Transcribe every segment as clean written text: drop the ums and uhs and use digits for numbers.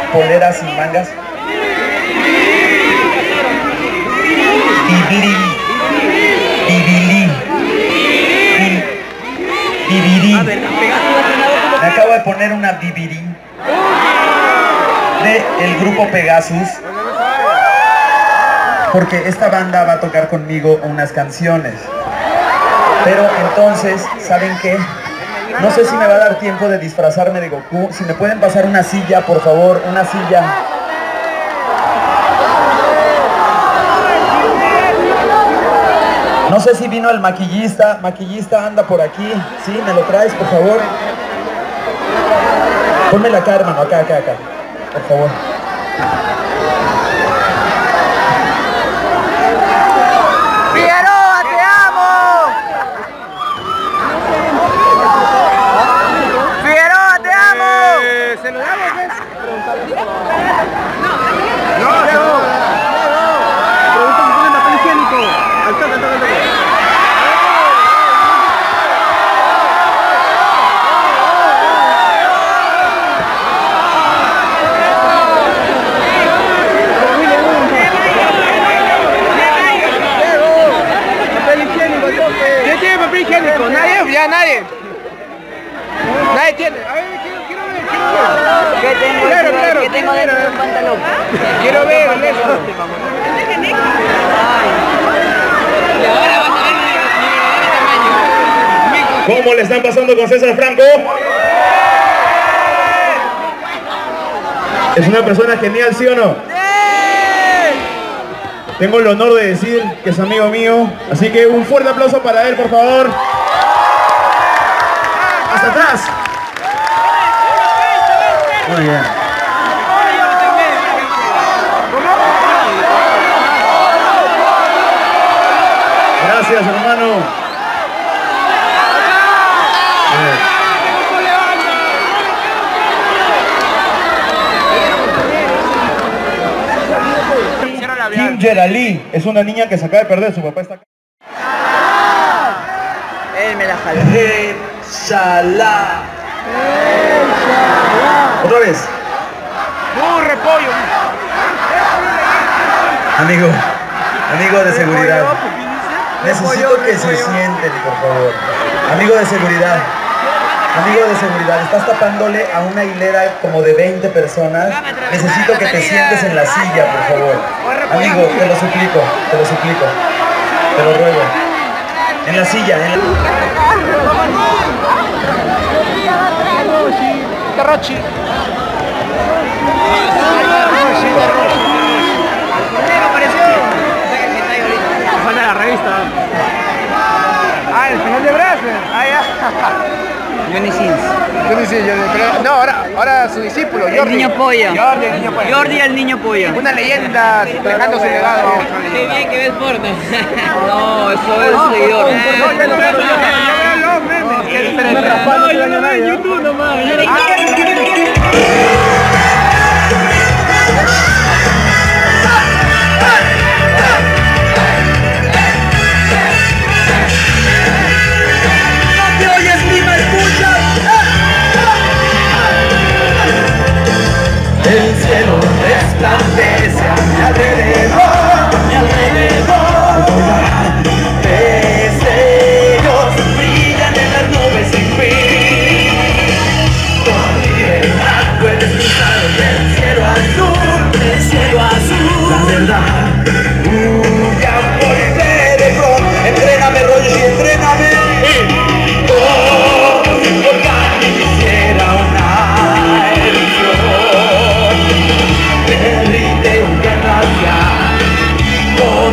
polera sin mangas? Bibiri. Me acabo de poner una bibiri de el grupo Pegasus, porque esta banda va a tocar conmigo unas canciones. Pero entonces, ¿saben qué? No sé si me va a dar tiempo de disfrazarme de Goku. Si me pueden pasar una silla, por favor, una silla. No sé si vino el maquillista. Maquillista, anda por aquí. Sí, me lo traes, por favor. Pónmela acá, hermano, acá, por favor. ¡Figueroa, te amo! ¡Figueroa, te amo! ¿Se lo damos, pues? No. Pregunta si tienen papel higiénico. Al toque. ¿Quién tiene papel higiénico? ¿Nadie? Ya nadie. Nadie tiene. A ver, quiero ver. ¿Qué tengo? Claro. ¿Qué tengo dentro de un pantalón? Quiero ver eso. ¿Cómo le están pasando con César Franco? Es una persona genial, ¿sí o no? Tengo el honor de decir que es amigo mío, así que un fuerte aplauso para él, por favor. ¡Hasta atrás! Muy bien. Gracias, hermano. Kim Gerali es una niña que se acaba de perder, su papá está acá. Él me la jaló. Shalá. Otra vez. Repollo. Amigo de seguridad. Necesito que se sienten, por favor. Amigo de seguridad, estás tapándole a una hilera como de 20 personas. Necesito que te sientes en la silla, por favor. Amigo, te lo suplico. Te lo ruego. En la silla, Carrochi. Falta la revista. El final de Brasser. Ya. Johnny Sins. No, ahora su discípulo, Jordi. El niño polla. Jordi el niño polla. Una leyenda dejando su legado. Qué bien que ves porno. No, eso es un seguidor. No, yo lo veo en YouTube nomás. el cielo resplandece a mi alrededor, destellos brillan en las nubes sin fin. Con libertad puedes cruzar del cielo azul, la verdad, un campo libre de flor. Entréname, rollos, y entréname. Porque quisiera una erupción. Derrite un gracia.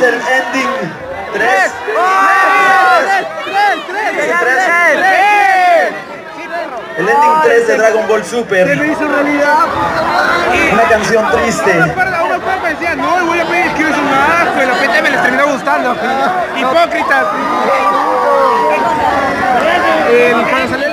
el ending 3. El ending 3 de Dragon Ball Super. Se me hizo realidad. Una canción triste. Uno decía, no, voy a pedir que es un asco. Y la PT me les terminó gustando. Hipócritas. Cuando salió